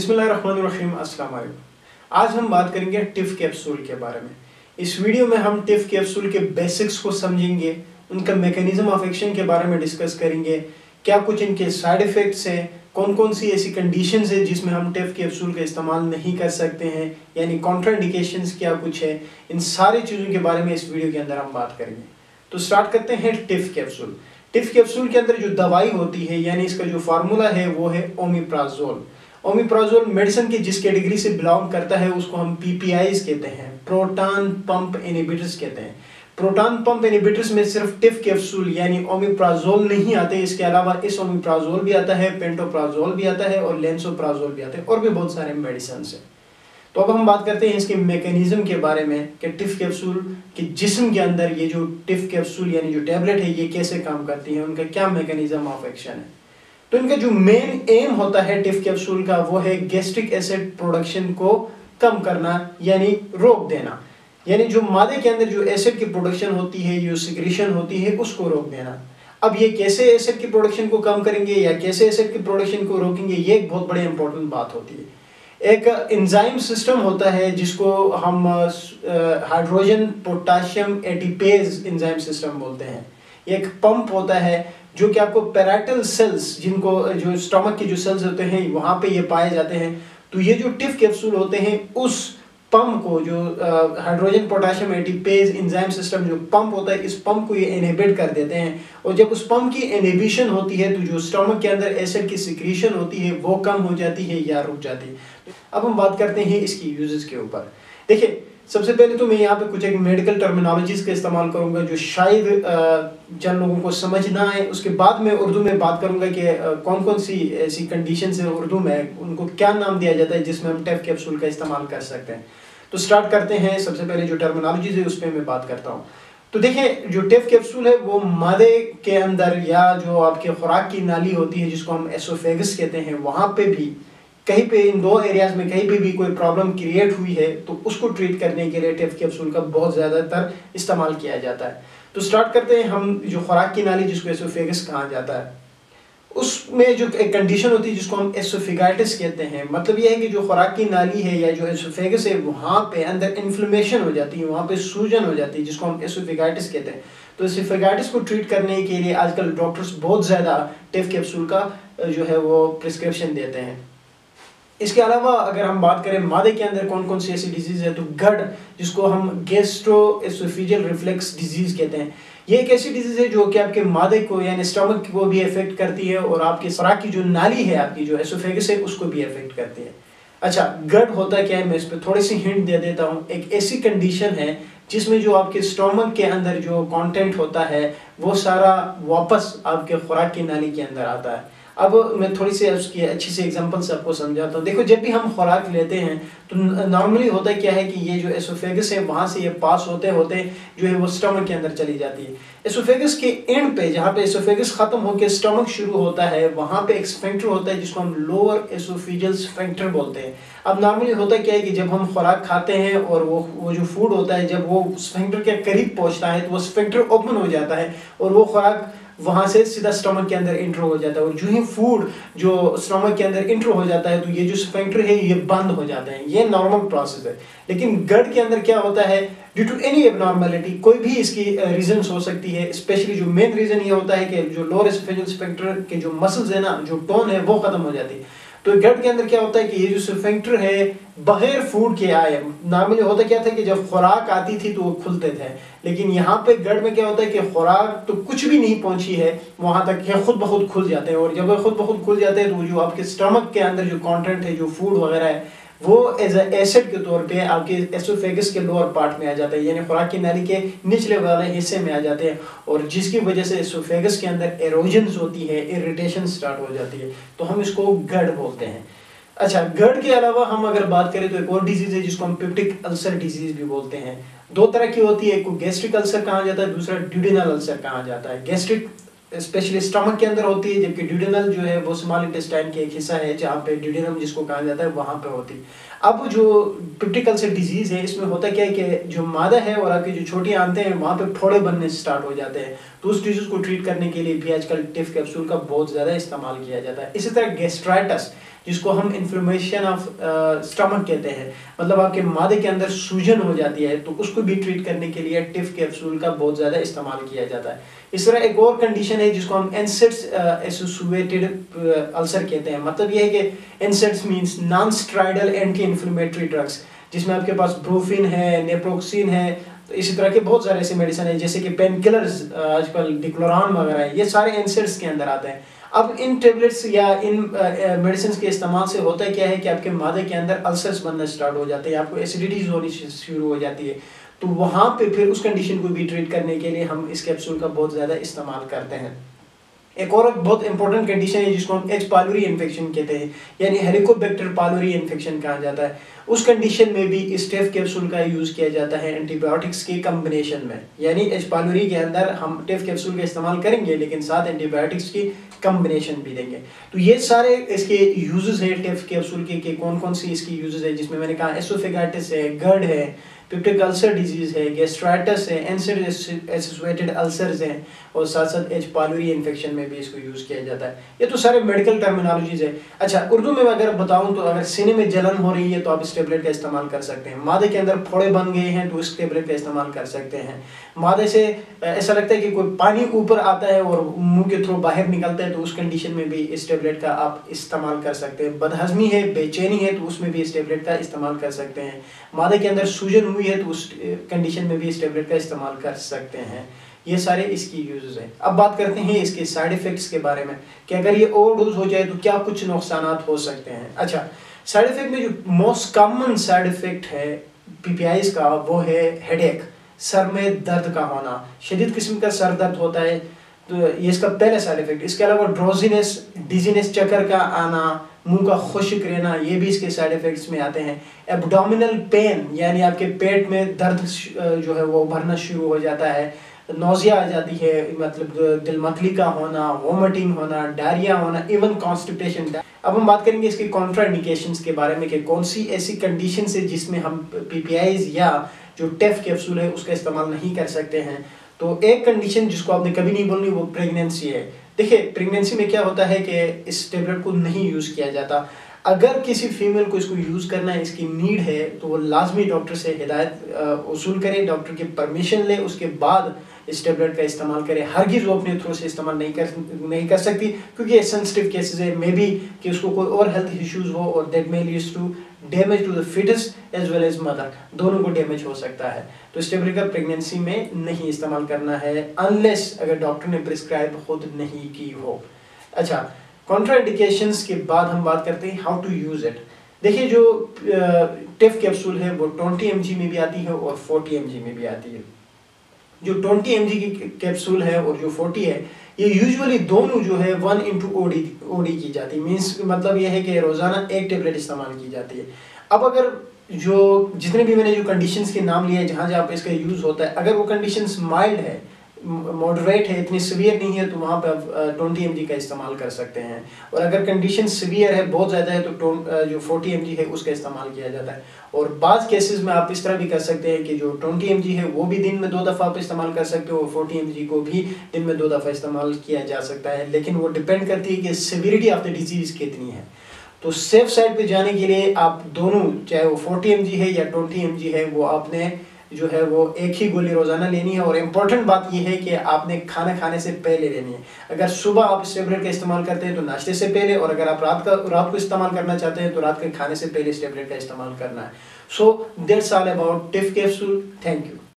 बिस्मिल्लाहिर्रहमानिर्रहीम, अस्सलाम वालेकुम। आज हम बात करेंगे टिफ कैप्सूल के बारे में। इस वीडियो में हम टिफ कैप्सूल के बेसिक्स को समझेंगे, उनका मैकेनिज्म ऑफ एक्शन के बारे में डिस्कस करेंगे, क्या कुछ इनके साइड इफ़ेक्ट्स हैं, कौन कौन सी ऐसी कंडीशंस है जिसमें हम टिफ कैप्सूल का इस्तेमाल नहीं कर सकते हैं, यानी कॉन्ट्राइंडिकेशंस क्या कुछ है। इन सारी चीज़ों के बारे में इस वीडियो के अंदर हम बात करेंगे। तो स्टार्ट करते हैं टिफ कैप्सूल। टिफ कैप्सूल के अंदर जो दवाई होती है, यानी इसका जो फार्मूला है वो है ओमिप्राजोल। ओमिप्राजोल मेडिसिन की जिस कैटेगरी से बिलोंग करता है उसको हम पीपीआईज कहते हैं, प्रोटॉन पंप इनहिबिटर्स कहते हैं। प्रोटॉन पंप इनहिबिटर्स में सिर्फ टिफ कैप्सूल यानी ओमिप्राजोल नहीं आते, इसके अलावा इस ओमिप्राजोल भी आता है, पेंटोप्राजोल भी आता है और लेंसोप्राजोल भी आते हैं, और भी बहुत सारे मेडिसिन हैं। तो अब हम बात करते हैं इसके मैकेनिज्म के बारे में कि टिफ कैप्सूल के जिस्म के अंदर ये जो टिफ कैप्सूल यानी जो टैबलेट है ये कैसे काम करती है, उनका क्या मैकेनिज्म ऑफ एक्शन है। तो इनका जो मेन एम होता है टिफ कैप्सूल का वो है गैस्ट्रिक एसिड प्रोडक्शन को कम करना, यानी रोक देना, यानी जो मादे के अंदर जो एसिड की प्रोडक्शन होती है, जो सिक्रीशन होती है, उसको रोक देना। अब ये कैसे एसिड की प्रोडक्शन को कम करेंगे या कैसे एसिड की प्रोडक्शन को रोकेंगे, ये एक बहुत बड़ी इंपॉर्टेंट बात होती है। एक एंजाइम सिस्टम होता है जिसको हम hydrogen potassium ATPase enzyme system बोलते हैं। एक पंप होता है जो कि आपको पैराइटल सेल्स, जिनको जो स्टमक के जो सेल्स होते हैं वहां पे ये पाए जाते हैं। तो ये जो टिफ कैप्सूल होते हैं उस पंप को, जो hydrogen potassium ATPase enzyme system जो पंप होता है, इस पंप को ये इनहिबिट कर देते हैं। और जब उस पंप की इनहिबिशन होती है तो जो स्टमक के अंदर एसिड की सिक्रीशन होती है वो कम हो जाती है या रुक जाती है। अब हम बात करते हैं इसकी यूजेस के ऊपर। देखिए, सबसे पहले तो मैं यहाँ पे कुछ एक मेडिकल टर्मिनोलॉजीज का इस्तेमाल करूंगा जो शायद जन लोगों को समझ ना आए। उसके बाद मैं उर्दू में बात करूंगा कि कौन कौन सी ऐसी कंडीशंस है उर्दू में, उनको क्या नाम दिया जाता है जिसमें हम टिफ कैप्सूल का इस्तेमाल कर सकते हैं। तो स्टार्ट करते हैं। सबसे पहले जो टर्मिनोलॉजीज है उस पर मैं बात करता हूँ। तो देखें, जो टिफ कैप्सूल है वो मादे के अंदर या जो आपके खुराक की नाली होती है जिसको हम एसोफेगस कहते हैं, वहां पे भी कहीं पे इन दो एरियाज में कहीं पे भी कोई प्रॉब्लम क्रिएट हुई है तो उसको ट्रीट करने के लिए टिफ कैप्सूल का बहुत ज़्यादातर इस्तेमाल किया जाता है। तो स्टार्ट करते हैं हम। जो खुराक की नाली जिसको एसोफेगस कहा जाता है, उसमें जो एक कंडीशन होती है जिसको हम एसोफेगाइटिस कहते हैं। मतलब यह है कि जो खुराक की नाली है या जो एसोफेगस है वहाँ पे अंदर इन्फ्लेमेशन हो जाती है, वहाँ पे सूजन हो जाती है, जिसको हम एसोफेगाइटिस कहते हैं। तो एसोफेगाइटिस को ट्रीट करने के लिए आजकल डॉक्टर्स बहुत ज़्यादा टिफ कैप्सूल का जो है वो प्रिस्क्रिप्शन देते हैं। इसके अलावा अगर हम बात करें मादे के अंदर कौन कौन सी ऐसी डिजीज है, तो गड, जिसको हम गैस्ट्रोएसोफेजियल रिफ्लेक्स डिजीज कहते हैं, ये एक ऐसी डिजीज है जो कि आपके मादे को यानी स्टमक को भी इफेक्ट करती है और आपके खुराक की जो नाली है, आपकी जो एसोफेगस है, उसको भी इफेक्ट करती है। अच्छा, गड होता क्या है, मैं इस पर थोड़ी सी हिंट दे देता हूँ। एक ऐसी कंडीशन है जिसमें जो आपके स्टमक के अंदर जो कंटेंट होता है वो सारा वापस आपके खुराक की नाली के अंदर आता है। अब मैं थोड़ी सी उसकी अच्छी सी एग्जांपल से आपको समझाता हूँ। देखो, जब भी हम खुराक लेते हैं तो नॉर्मली होता क्या है कि ये जो एसोफेगस है वहाँ से ये पास होते होते जो है वो स्टमक के अंदर चली जाती है। एसोफेगस के एंड पे, जहाँ पे एसोफेगस खत्म होकर स्टमक शुरू होता है, वहाँ पे एक स्फिंक्टर होता है जिसको हम लोअर एसोफेजियल स्फिंक्टर बोलते हैं। अब नॉर्मली होता क्या है कि जब हम खुराक खाते हैं और वो जो फूड होता है जब वो स्फिंक्टर के करीब पहुँचता है तो वो स्फिंक्टर ओपन हो जाता है और वो खुराक वहां से सीधा स्टमक के अंदर इंटर हो जाता है। और जो ही फूड जो स्टमक के अंदर इंटर हो जाता है तो ये जो स्फिंक्टर है ये बंद हो जाते हैं। ये नॉर्मल प्रोसेस है। लेकिन गट के अंदर क्या होता है, ड्यू टू एनी एबनॉर्मलिटी, कोई भी इसकी रीजंस हो सकती है। स्पेशली जो मेन रीजन ये होता है कि जो लोअर एसोफेजियल स्फिंक्टर के जो मसल्स है ना, जो टोन है वो खत्म हो जाती है। तो गट के अंदर क्या होता है कि ये जो स्फिंक्टर है बगैर फूड के आए, नॉर्मली होता क्या था कि जब खुराक आती थी तो वो खुलते थे, लेकिन यहाँ पे गट में क्या होता है कि खुराक तो कुछ भी नहीं पहुंची है वहां तक, ये खुद ब खुद खुल जाते हैं। और जब वो खुद ब खुद खुल जाते हैं तो जो आपके स्टमक के अंदर जो कंटेंट है, जो फूड वगैरह है, वो एज एसिड के तौर पे आपके एसोफेगस के लोअर पार्ट में आ जाता है, यानी खुराक की नाली के निचले वाले हिस्से में आ जाते हैं, और जिसकी वजह से एसोफेगस के अंदर एरोजन्स होती है, इरिटेशन स्टार्ट हो जाती है। तो हम इसको गड बोलते हैं। अच्छा, गड के अलावा हम अगर बात करें तो एक और डिजीज है जिसको हम पेप्टिक अल्सर डिजीज भी बोलते हैं। दो तरह की होती है, एक को गैस्ट्रिक अल्सर कहा जाता है, दूसरा ड्यूडेनल अल्सर कहा जाता है। गैस्ट्रिक स्पेशली स्टमक के अंदर होती है, जबकि ड्यूडेनल जो है वो स्मॉल इंटेस्टाइन के एक हिस्सा है जहाँ पे ड्यूडेनम जिसको कहा जाता है वहाँ पे होती है। अब जो पेप्टिक अल्सर डिजीज है इसमें होता क्या है कि जो मादा है और आपकी जो छोटी आंतें हैं वहाँ पे फोड़े बनने स्टार्ट हो जाते हैं। तो उस डिजीज को ट्रीट करने के लिए भी आजकल टिफ कैप्सूल का बहुत ज़्यादा इस्तेमाल किया जाता है। इसी तरह गैस्ट्राइटिस, जिसको हम इन्फ्लेमेशन ऑफ स्टमक कहते हैं, मतलब आपके मादे के अंदर सूजन हो जाती है, तो उसको भी ट्रीट करने के लिए टिफ कैप्सूल का बहुत ज़्यादा इस्तेमाल किया जाता है। इस तरह एक और कंडीशन है जिसको हम एनसेड्स एसोसिएटेड अल्सर कहते हैं। मतलब ये है कि NSAIDs means non steroidal anti inflammatory drugs, जिसमें आपके पास ब्रोफिन है, नेप्रोक्सिन है, तो इसी तरह के बहुत सारे ऐसे मेडिसिन है जैसे कि पेन किलर्स, आजकल डिक्लोरान वगैरह है, ये सारे एनसेड्स के अंदर आते हैं। अब इन टेबलेट्स या इन मेडिसिन के इस्तेमाल से होता क्या है कि आपके मादे के अंदर अल्सर्स बनना स्टार्ट हो जाते हैं, आपको एसिडिटीज होनी शुरू हो जाती है। तो वहाँ पे फिर उस कंडीशन को भी ट्रीट करने के लिए हम इस कैप्सूल का बहुत ज़्यादा इस्तेमाल करते हैं। एक और बहुत इंपॉर्टेंट कंडीशन है जिसको हम एच पाइलोरी इन्फेक्शन कहते हैं, यानी हेलिकोबैक्टर पाइलोरी इन्फेक्शन कहा जाता है। उस कंडीशन में भी इस टिफ कैप्सूल का यूज किया जाता है एंटीबायोटिक्स के कॉम्बिनेशन में, यानी एच पाइलोरी के अंदर हम टिफ कैप्सूल का इस्तेमाल करेंगे लेकिन साथ एंटीबायोटिक्स की कॉम्बिनेशन भी देंगे। तो ये सारे इसके यूजेस है टिफ कैप्सूल के कौन कौन सी इसकी यूजेस है, जिसमें मैंने कहा एसोफेगाइटिस है, GERD है, पेप्टिक अल्सर डिजीज है, गैस्ट्राइटिस है, एनसेड एसोसिएटेड अल्सर्स हैं, और साथ साथ एच पाइलोरी इन्फेक्शन में भी इसको यूज किया जाता है। ये तो सारे मेडिकल टर्मिनोलॉजीज है। अच्छा, उर्दू में अगर बताऊं तो अगर सीने में जलन हो रही है तो आप इस टेबलेट का इस्तेमाल कर सकते हैं। मादे के अंदर फोड़े बन गए हैं तो इस टेबलेट का इस्तेमाल कर सकते हैं। मादे से ऐसा लगता है कि कोई पानी ऊपर आता है और मुंह के थ्रू बाहर निकलता है तो उस कंडीशन में भी इस टेबलेट का आप इस्तेमाल कर सकते हैं। बदहजमी है, बेचैनी है, तो उसमें भी इस टेबलेट का इस्तेमाल कर सकते हैं। मादे के अंदर सूजन हुई है तो उस कंडीशन में भी इस टेबलेट का इस्तेमाल कर सकते हैं। ये सारे इसकी यूजेस हैं। अब बात करते हैं इसके साइड इफेक्ट्स के बारे में कि अगर ये ओवरडोज हो जाए तो क्या कुछ नुकसानात हो सकते हैं। अच्छा, साइड इफेक्ट में जो मोस्ट कॉमन साइड इफेक्ट है पीपीआईज का वो है हेडेक, सर में दर्द का होना, शदीद किस्म का सर दर्द होता है, तो ये इसका पहला साइड इफेक्ट। इसके अलावा ड्रोजीनेस, डिजीनेस, चक्कर का आना, मुंह का खुश्क रहना, ये भी इसके साइड इफेक्ट्स में आते हैं। एब्डोमिनल पेन, यानी आपके पेट में दर्द जो है वो भरना शुरू हो जाता है, नोजिया आ जाती है, मतलब दिलमतली का होना, वोमिटिंग होना, डायरिया होना, इवन कॉन्स्टिपेशन। अब हम बात करेंगे इसके कॉन्ट्राइंडिकेशंस के बारे में कि कौन सी ऐसी कंडीशन है जिसमें हम पीपीआईज या जो टेफ कैप्सूल है उसका इस्तेमाल नहीं कर सकते हैं। तो एक कंडीशन जिसको आपने कभी नहीं बोलनी वो प्रेगनेंसी है। देखिए, प्रेगनेंसी में क्या होता है कि इस टेबलेट को नहीं यूज किया जाता। अगर किसी फीमेल को इसको यूज करना है, इसकी नीड है, तो वो लाजमी डॉक्टर से हिदायत वसूल करे, डॉक्टर की परमिशन ले, उसके बाद इस टेबलेट का इस्तेमाल करे। हरगिज़ वो अपने थ्रू से इस्तेमाल नहीं कर सकती, क्योंकि ये सेंसिटिव केसेस है, मे बी कि उसको कोई और हेल्थ इश्यूज हो और that may leads to damage to the foetus as well as mother, दोनों को डैमेज हो सकता है। तो इस टेबलेट का प्रेगनेंसी में नहीं इस्तेमाल करना है अनलेस अगर डॉक्टर ने प्रिस्क्राइब खुद नहीं की हो। अच्छा, कॉन्ट्राइंडिकेशंस के बाद हम बात करते हैं हाउ टू यूज इट। देखिए, जो टिफ कैप्सूल है वो 20 mg में भी आती है और 40 mg में भी आती है। जो 20 mg की कैप्सूल है और जो 40 है, ये यूजुअली दोनों जो है 1:OD की जाती है। मीन्स मतलब ये है कि रोजाना एक टेबलेट इस्तेमाल की जाती है। अब अगर जो जितने भी मैंने जो कंडीशंस के नाम लिए जहाँ जहाँ पे इसका यूज होता है, अगर वो कंडीशंस माइल्ड है, मॉडरेट है, इतनी सीवियर नहीं है, तो वहाँ पे आप 20 mg का इस्तेमाल कर सकते हैं। और अगर कंडीशन सीवियर है, बहुत ज़्यादा है, तो जो 40 mg है उसका इस्तेमाल किया जाता है। और बाज़ केसेस में आप इस तरह भी कर सकते हैं कि जो 20 mg है वो भी दिन में 2 दफ़ा आप इस्तेमाल कर सकते हो, और 40 mg को भी दिन में 2 दफ़ा इस्तेमाल किया जा सकता है। लेकिन वो डिपेंड करती है कि सीवियरिटी ऑफ द डिजीज़ कितनी है। तो सेफ साइड पे जाने के लिए आप दोनों, चाहे वो 40 mg है या 20 mg है, वो आपने जो है वो एक ही गोली रोजाना लेनी है। और इम्पोर्टेंट बात यह है कि आपने खाना खाने से पहले लेनी है। अगर सुबह आप इस टेबलेट का इस्तेमाल करते हैं तो नाश्ते से पहले, और अगर आप रात को इस्तेमाल करना चाहते हैं तो रात के खाने से पहले इस टेबलेट का इस्तेमाल करना है। So that's all about TIF capsule. Thank you.